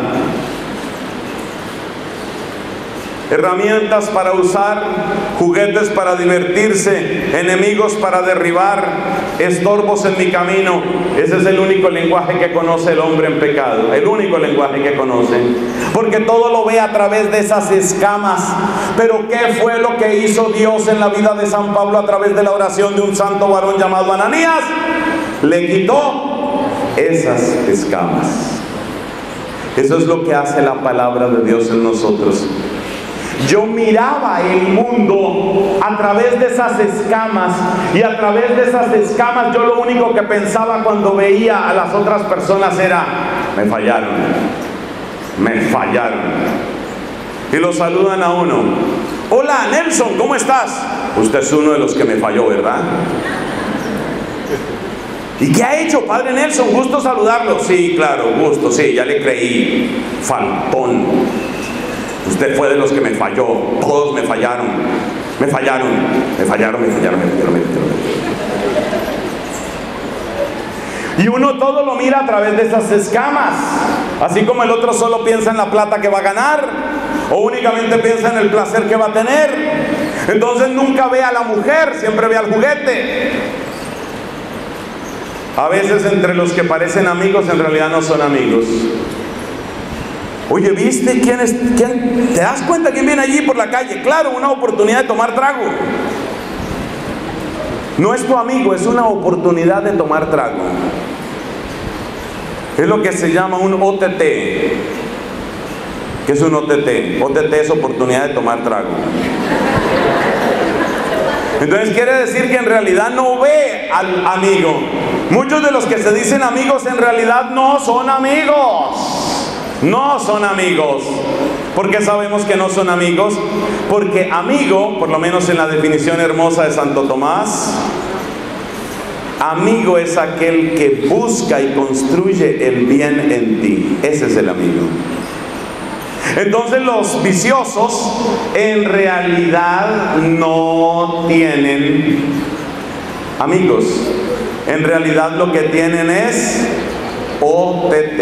A: Herramientas para usar, juguetes para divertirse, enemigos para derribar, estorbos en mi camino. Ese es el único lenguaje que conoce el hombre en pecado, el único lenguaje que conoce, porque todo lo ve a través de esas escamas. Pero ¿qué fue lo que hizo Dios en la vida de San Pablo a través de la oración de un santo varón llamado Ananías? Le quitó esas escamas. Eso es lo que hace la palabra de Dios en nosotros. Yo miraba el mundo a través de esas escamas, y a través de esas escamas yo lo único que pensaba cuando veía a las otras personas era: me fallaron, me fallaron. Y lo saludan a uno: hola Nelson, ¿cómo estás? Usted es uno de los que me falló, ¿verdad? ¿Y qué ha hecho, padre Nelson? Gusto saludarlo. Sí, claro, gusto, sí, ya le creí, faltón. Usted fue de los que me falló. Todos me fallaron. Me fallaron. Y uno todo lo mira a través de esas escamas. Así como el otro solo piensa en la plata que va a ganar, o únicamente piensa en el placer que va a tener. Entonces nunca ve a la mujer, siempre ve al juguete. A veces entre los que parecen amigos en realidad no son amigos. Oye, ¿viste quién es? ¿Quién? ¿Te das cuenta quién viene allí por la calle? Claro, una oportunidad de tomar trago. No es tu amigo, es una oportunidad de tomar trago. Es lo que se llama un OTT. ¿Qué es un OTT? OTT es oportunidad de tomar trago. Entonces quiere decir que en realidad no ve al amigo. Muchos de los que se dicen amigos en realidad no son amigos. No son amigos. ¿Por qué sabemos que no son amigos? Porque amigo, por lo menos en la definición hermosa de Santo Tomás, amigo es aquel que busca y construye el bien en ti. Ese es el amigo. Entonces los viciosos en realidad no tienen amigos. En realidad lo que tienen es OTT.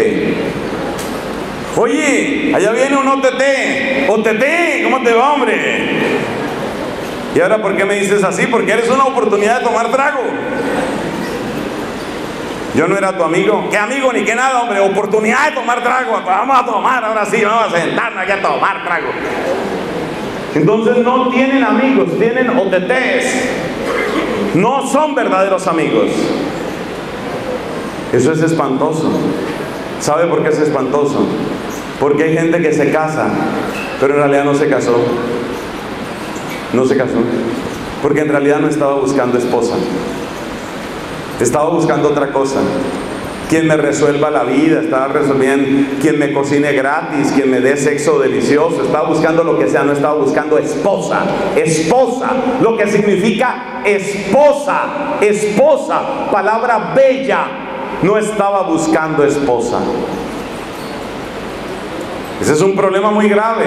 A: Oye, allá viene un OTT. OTT, ¿cómo te va, hombre? ¿Y ahora por qué me dices así? Porque eres una oportunidad de tomar trago. Yo no era tu amigo. ¿Qué amigo ni qué nada, hombre? Oportunidad de tomar trago. Vamos a tomar, ahora sí, vamos a sentarnos aquí a tomar trago. Entonces no tienen amigos, tienen OTTs. No son verdaderos amigos. Eso es espantoso. ¿Sabe por qué es espantoso? Porque hay gente que se casa, pero en realidad no se casó. No se casó. Porque en realidad no estaba buscando esposa. Estaba buscando otra cosa. Quien me resuelva la vida, estaba resolviendo, quien me cocine gratis, quien me dé sexo delicioso. Estaba buscando lo que sea, no estaba buscando esposa. Esposa, lo que significa esposa. Esposa, palabra bella. No estaba buscando esposa. Ese es un problema muy grave.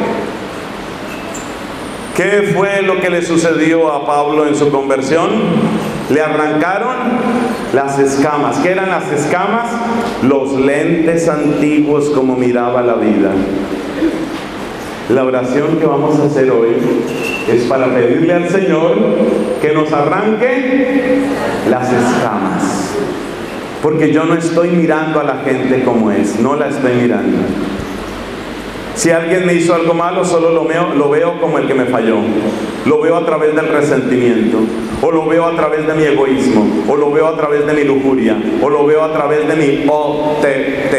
A: ¿Qué fue lo que le sucedió a Pablo en su conversión? Le arrancaron las escamas. ¿Qué eran las escamas? Los lentes antiguos como miraba la vida. La oración que vamos a hacer hoy es para pedirle al Señor que nos arranque las escamas. Porque yo no estoy mirando a la gente como es, no la estoy mirando. Si alguien me hizo algo malo, solo lo veo como el que me falló. Lo veo a través del resentimiento, o lo veo a través de mi egoísmo, o lo veo a través de mi lujuria, o lo veo a través de mi OTT.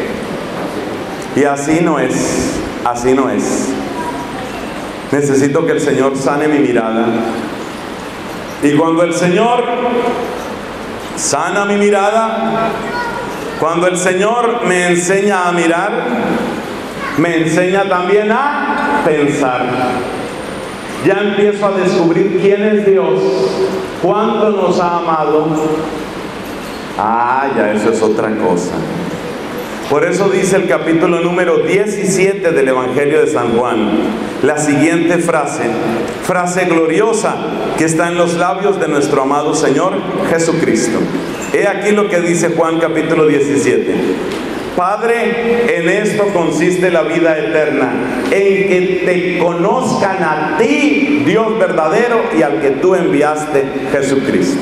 A: Y así no es, así no es. Necesito que el Señor sane mi mirada. Y cuando el Señor sana mi mirada, cuando el Señor me enseña a mirar, me enseña también a pensar. Ya empiezo a descubrir quién es Dios, cuánto nos ha amado. Ya eso es otra cosa. Por eso dice el capítulo número 17 del Evangelio de San Juan, la siguiente frase gloriosa que está en los labios de nuestro amado Señor Jesucristo. He aquí lo que dice Juan capítulo 17. Padre, en esto consiste la vida eterna, en que te conozcan a ti, Dios verdadero, y al que tú enviaste, Jesucristo.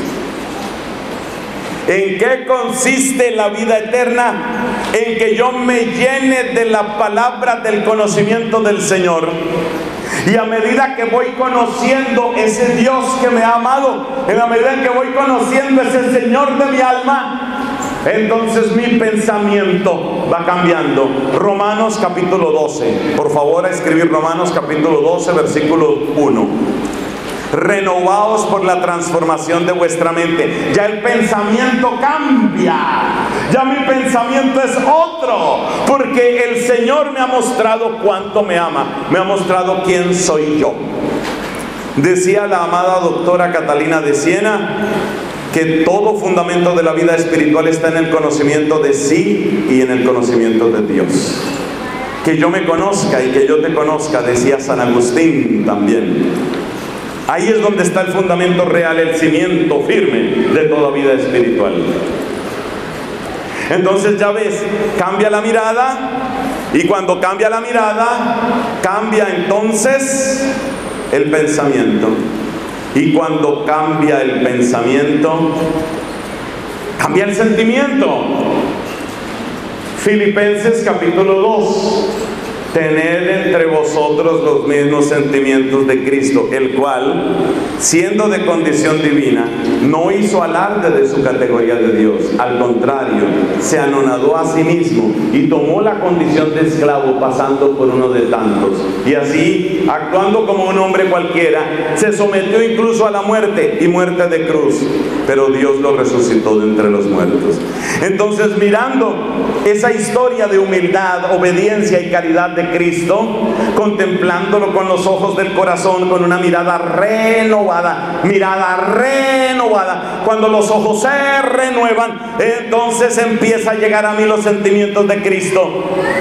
A: ¿En qué consiste la vida eterna? En que yo me llene de la palabra del conocimiento del Señor. Y a medida que voy conociendo ese Dios que me ha amado, en la medida en que voy conociendo ese Señor de mi alma, entonces mi pensamiento va cambiando. Romanos capítulo 12. Por favor, a escribir Romanos capítulo 12, versículo 1. Renovaos por la transformación de vuestra mente. Ya el pensamiento cambia. Ya mi pensamiento es otro. Porque el Señor me ha mostrado cuánto me ama. Me ha mostrado quién soy yo. Decía la amada doctora Catalina de Siena que todo fundamento de la vida espiritual está en el conocimiento de sí y en el conocimiento de Dios. Que yo me conozca y que yo te conozca, decía San Agustín también. Ahí es donde está el fundamento real, el cimiento firme de toda vida espiritual. Entonces ya ves, cambia la mirada, y cuando cambia la mirada, cambia entonces el pensamiento. Y cuando cambia el pensamiento, cambia el sentimiento. Filipenses capítulo 2. Tened entre vosotros los mismos sentimientos de Cristo, el cual, siendo de condición divina, no hizo alarde de su categoría de Dios. Al contrario, se anonadó a sí mismo y tomó la condición de esclavo, pasando por uno de tantos. Y así, actuando como un hombre cualquiera, se sometió incluso a la muerte, y muerte de cruz. Pero Dios lo resucitó de entre los muertos. Entonces, mirando esa historia de humildad, obediencia y caridad de Cristo, contemplándolo con los ojos del corazón, con una mirada renovada, cuando los ojos se renuevan, entonces empieza a llegar a mí los sentimientos de Cristo.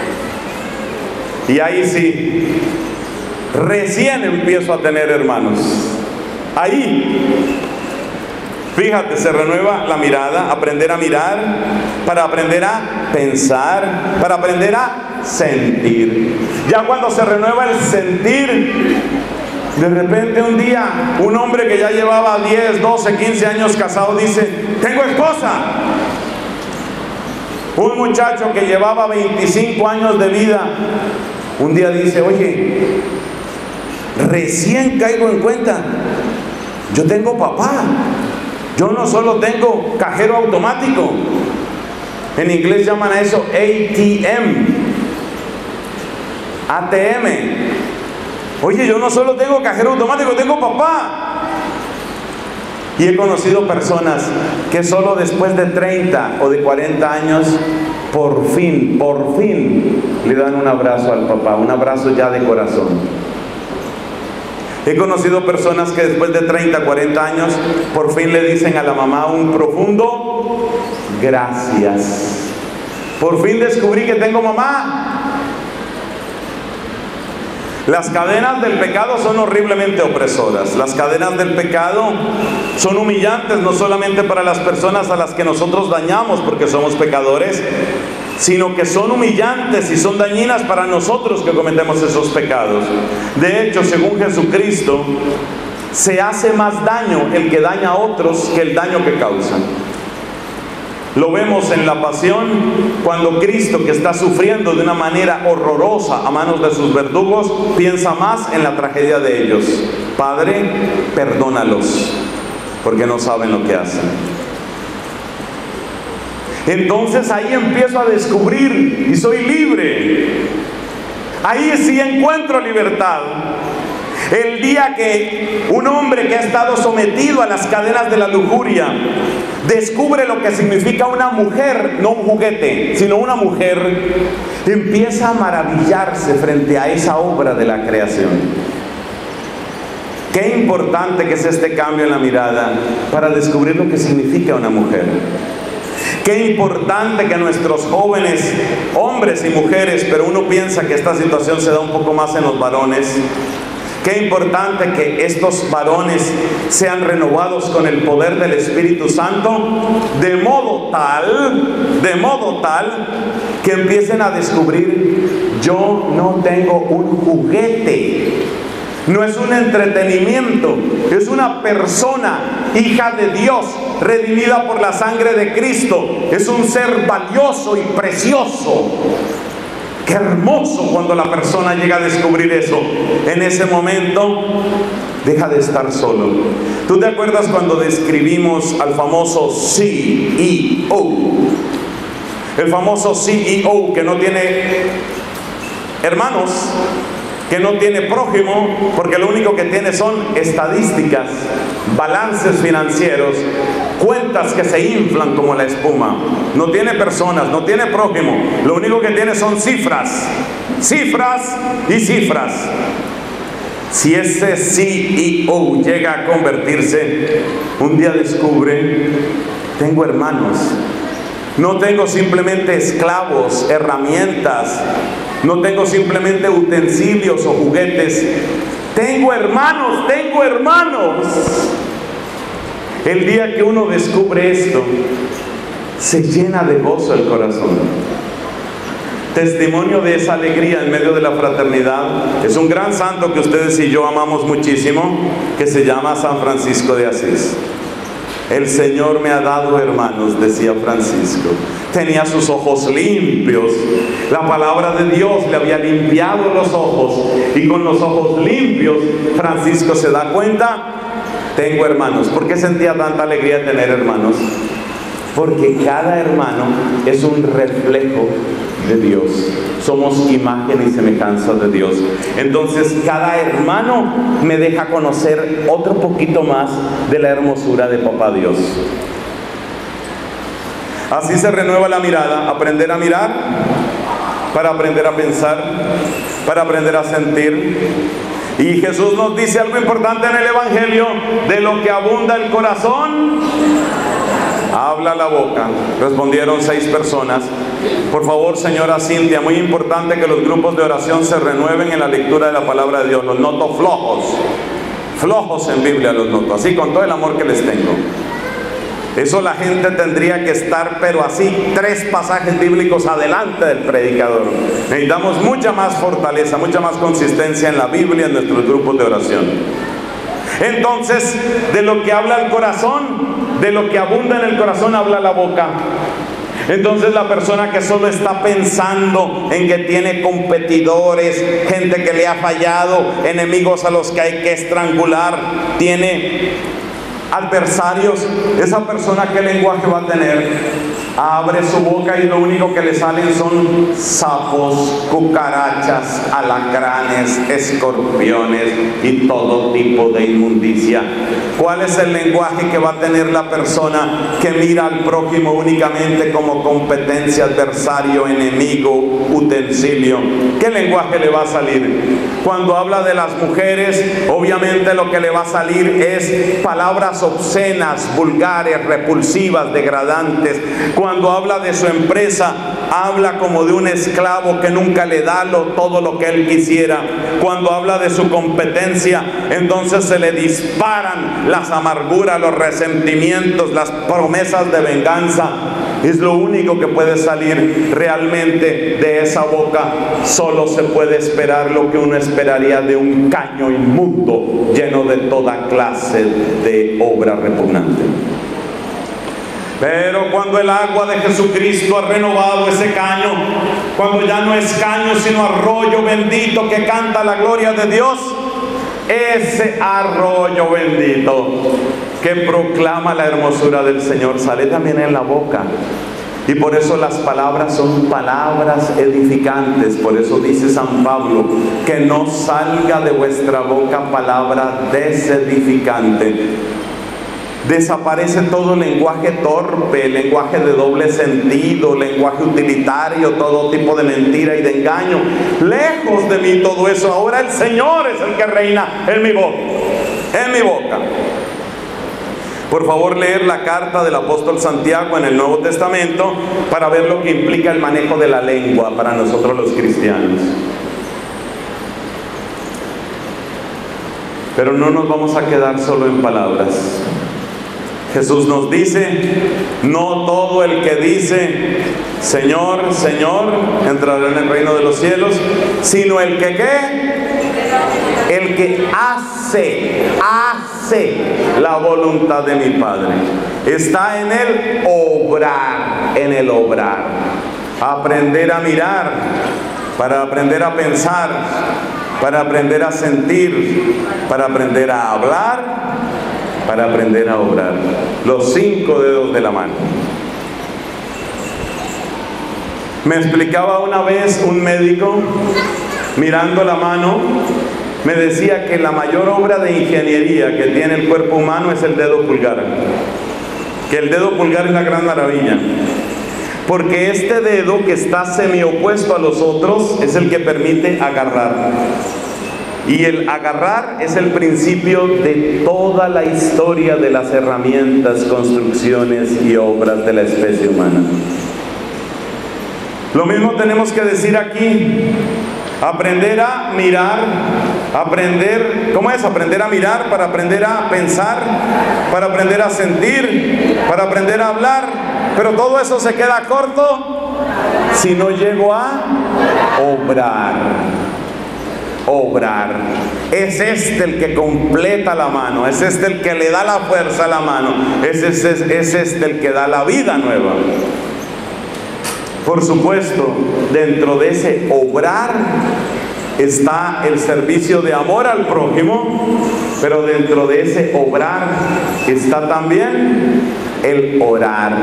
A: Y ahí sí, recién empiezo a tener hermanos. Ahí, fíjate, se renueva la mirada, aprender a mirar, para aprender a pensar, para aprender a sentir. Ya cuando se renueva el sentir, de repente un día, un hombre que ya llevaba 10, 12, 15 años casado dice: tengo esposa. Un muchacho que llevaba 25 años de vida, un día dice: oye, recién caigo en cuenta, yo tengo papá. Yo no solo tengo cajero automático, en inglés llaman a eso ATM. Oye, yo no solo tengo cajero automático, tengo papá. Y he conocido personas que solo después de 30 o de 40 años, por fin, le dan un abrazo al papá, un abrazo ya de corazón. He conocido personas que después de 30, 40 años, por fin le dicen a la mamá un profundo gracias. Por fin descubrí que tengo mamá. Las cadenas del pecado son horriblemente opresoras. Las cadenas del pecado son humillantes, no solamente para las personas a las que nosotros dañamos porque somos pecadores, sino que son humillantes y son dañinas para nosotros que cometemos esos pecados. De hecho, según Jesucristo, se hace más daño el que daña a otros que el daño que causa. Lo vemos en la pasión, cuando Cristo, que está sufriendo de una manera horrorosa a manos de sus verdugos, piensa más en la tragedia de ellos. Padre, perdónalos, porque no saben lo que hacen. Entonces ahí empiezo a descubrir y soy libre. Ahí sí encuentro libertad. El día que un hombre que ha estado sometido a las cadenas de la lujuria descubre lo que significa una mujer, no un juguete, sino una mujer, empieza a maravillarse frente a esa obra de la creación. Qué importante que es este cambio en la mirada para descubrir lo que significa una mujer. Qué importante que nuestros jóvenes, hombres y mujeres, pero uno piensa que esta situación se da un poco más en los varones. Qué importante que estos varones sean renovados con el poder del Espíritu Santo, de modo tal que empiecen a descubrir: yo no tengo un juguete, no es un entretenimiento, es una persona, hija de Dios, redimida por la sangre de Cristo, es un ser valioso y precioso. Qué hermoso cuando la persona llega a descubrir eso. En ese momento deja de estar solo. ¿Tú te acuerdas cuando describimos al famoso CEO? El famoso CEO que no tiene hermanos, que no tiene prójimo, porque lo único que tiene son estadísticas, balances financieros, cuentas que se inflan como la espuma. No tiene personas, no tiene prójimo, lo único que tiene son cifras, cifras y cifras. Si ese CEO llega a convertirse, un día descubre: tengo hermanos, no tengo simplemente esclavos, herramientas, no tengo simplemente utensilios o juguetes, tengo hermanos, tengo hermanos. El día que uno descubre esto, se llena de gozo el corazón. Testimonio de esa alegría en medio de la fraternidad es un gran santo que ustedes y yo amamos muchísimo, que se llama San Francisco de Asís. El Señor me ha dado hermanos, decía Francisco. Tenía sus ojos limpios. La palabra de Dios le había limpiado los ojos. Y con los ojos limpios, Francisco se da cuenta: tengo hermanos. ¿Por qué sentía tanta alegría de tener hermanos? Porque cada hermano es un reflejo de Dios. Somos imagen y semejanza de Dios. Entonces cada hermano me deja conocer otro poquito más de la hermosura de Papá Dios. Así se renueva la mirada. Aprender a mirar para aprender a pensar, para aprender a sentir. Y Jesús nos dice algo importante en el Evangelio: de lo que abunda el corazón, habla la boca. Respondieron 6 personas. Por favor, señora Cintia, muy importante que los grupos de oración se renueven en la lectura de la palabra de Dios. Los noto flojos en Biblia los noto, así con todo el amor que les tengo. Eso la gente tendría que estar, pero así, 3 pasajes bíblicos adelante del predicador. Necesitamos mucha más fortaleza, mucha más consistencia en la Biblia, en nuestros grupos de oración. Entonces, de lo que habla el corazón, de lo que abunda en el corazón, habla la boca. Entonces la persona que solo está pensando en que tiene competidores, gente que le ha fallado, enemigos a los que hay que estrangular, tiene adversarios, esa persona, ¿qué lenguaje va a tener? Abre su boca y lo único que le salen son sapos, cucarachas, alacranes, escorpiones y todo tipo de inmundicia. ¿Cuál es el lenguaje que va a tener la persona que mira al prójimo únicamente como competencia, adversario, enemigo, utensilio? ¿Qué lenguaje le va a salir? Cuando habla de las mujeres, obviamente lo que le va a salir es palabras obscenas, vulgares, repulsivas, degradantes. Cuando habla de su empresa, habla como de un esclavo que nunca le da todo lo que él quisiera. Cuando habla de su competencia, entonces se le disparan las amarguras, los resentimientos, las promesas de venganza. Es lo único que puede salir realmente de esa boca. Solo se puede esperar lo que uno esperaría de un caño inmundo lleno de toda clase de obra repugnante. Pero cuando el agua de Jesucristo ha renovado ese caño, cuando ya no es caño sino arroyo bendito que canta la gloria de Dios, ese arroyo bendito que proclama la hermosura del Señor sale también en la boca. Y por eso las palabras son palabras edificantes. Por eso dice San Pablo, que no salga de vuestra boca palabra desedificante. Desaparece todo lenguaje torpe, lenguaje de doble sentido, lenguaje utilitario, todo tipo de mentira y de engaño. Lejos de mí todo eso. Ahora el Señor es el que reina en mi boca. En mi boca. Por favor, leer la carta del apóstol Santiago en el Nuevo Testamento para ver lo que implica el manejo de la lengua para nosotros los cristianos. Pero no nos vamos a quedar solo en palabras. Jesús nos dice, no todo el que dice, Señor, Señor, entrará en el reino de los cielos, sino el que ¿qué? El que hace la voluntad de mi Padre. Está en el obrar, aprender a mirar, para aprender a pensar, para aprender a sentir, para aprender a hablar, para aprender a obrar. Los 5 dedos de la mano. Me explicaba una vez un médico, mirando la mano, me decía que la mayor obra de ingeniería que tiene el cuerpo humano es el dedo pulgar. Que el dedo pulgar es la gran maravilla. Porque este dedo, que está semiopuesto a los otros, es el que permite agarrar. Y el agarrar es el principio de toda la historia de las herramientas, construcciones y obras de la especie humana. Lo mismo tenemos que decir aquí. Aprender a mirar, ¿cómo es? Aprender a mirar para aprender a pensar, para aprender a sentir, para aprender a hablar. Pero todo eso se queda corto si no llego a obrar. Es este el que completa la mano, es este el que le da la fuerza a la mano, es este el que da la vida nueva. Por supuesto, dentro de ese obrar está el servicio de amor al prójimo, pero dentro de ese obrar está también el orar.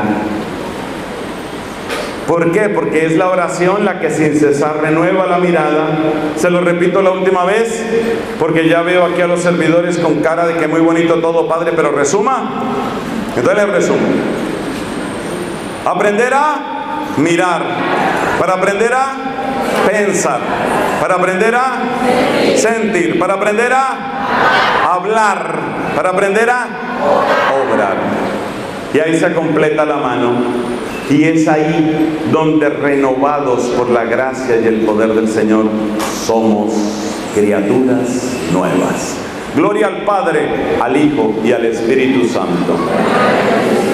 A: ¿Por qué? Porque es la oración la que sin cesar renueva la mirada. Se lo repito la última vez, porque ya veo aquí a los servidores con cara de que muy bonito todo, Padre, pero resuma. Entonces les resumo. Aprender a mirar, para aprender a pensar, para aprender a sentir, para aprender a hablar, para aprender a obrar. Y ahí se completa la mano. Y es ahí donde, renovados por la gracia y el poder del Señor, somos criaturas nuevas. Gloria al Padre, al Hijo y al Espíritu Santo.